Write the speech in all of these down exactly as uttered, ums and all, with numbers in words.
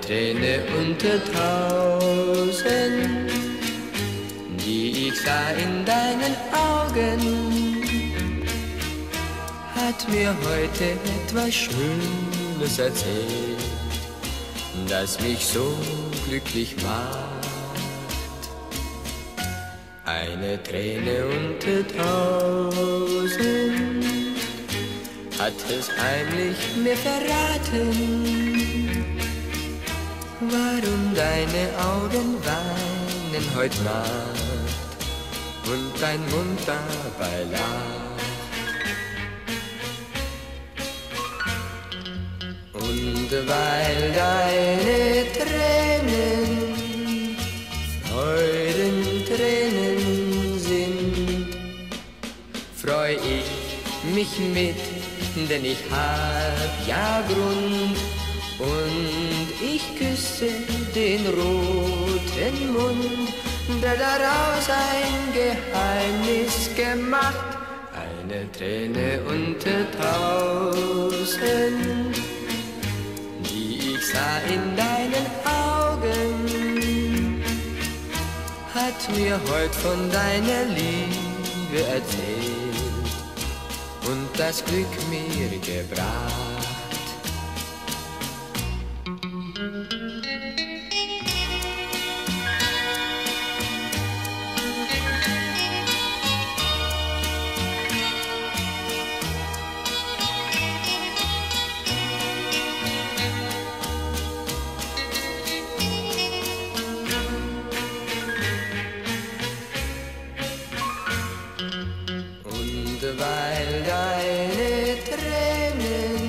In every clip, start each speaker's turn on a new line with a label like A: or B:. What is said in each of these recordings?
A: Träne unter tausend, die ich sah in deinen Augen, hat mir heute etwas Schönes erzählt, das mich so glücklich macht. Eine Träne unter tausend hat es heimlich mir verraten, warum deine Augen weinen heut Nacht und dein Mund dabei lacht. Und weil deine Tränen Freudentränen sind, freu ich mich mit, denn ich hab ja Grund, und ich küsse den roten Mund, der daraus ein Geheimnis gemacht. Eine Träne unter tausend, die ich sah in deinen Augen, hat mir heut von deiner Liebe erzählt und das Glück mir gebracht. Und weil deine Tränen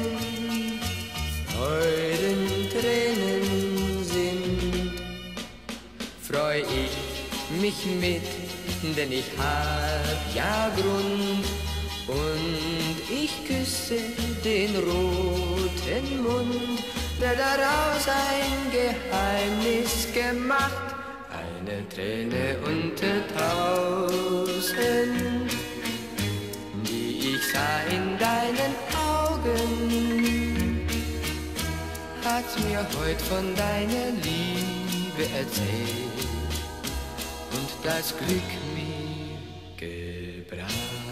A: Freudentränen sind, freu ich mich mit, denn ich hab ja Grund, und ich küsse den roten Mund, der daraus ein Geheimnis gemacht. Eine Träne unter tausend, die ich sah in deinen Augen, hat mir heut von deiner Liebe erzählt und das Glück mir gebracht.